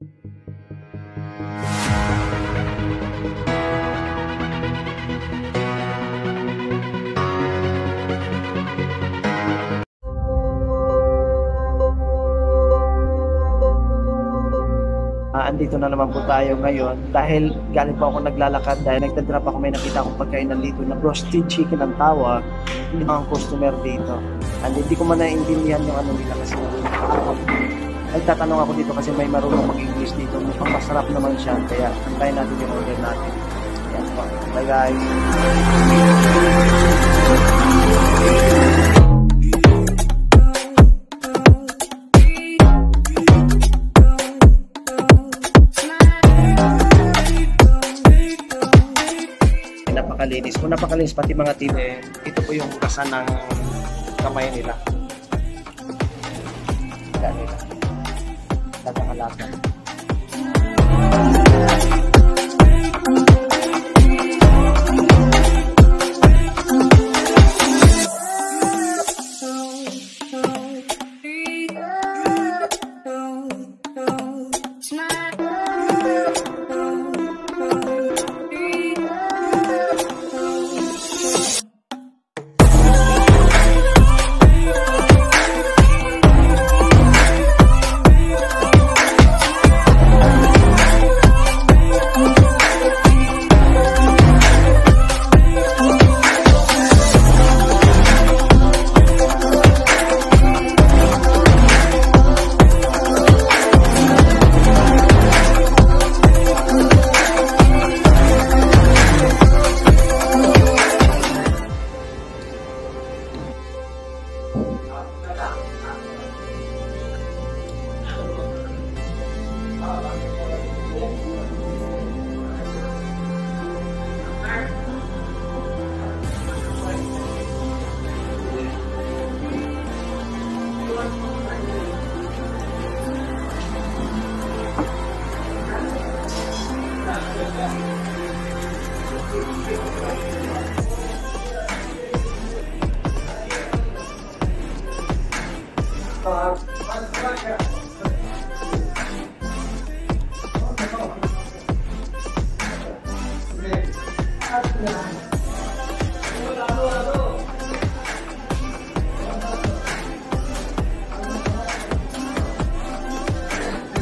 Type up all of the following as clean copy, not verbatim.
Andito na naman po tayo ngayon dahil galing po ako naglalakad dahil nagdadrop ako, may nakita akong pagkain dito na roasted chicken ang tawag. Hindi mga customer dito. And hindi ko man naiintindihan yung ano nila kasi nagtatanong ako dito kasi may marunong mag-English dito. Mukhang masarap naman siya kaya antayin natin yung order natin. Yan po. Bye guys! Napakalinis. Kung napakalinis pati mga team ito po yung hugasan ng kamay nila. Ganito. Naglalakad.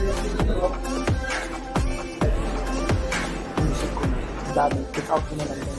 Dami, pick out ko na lang.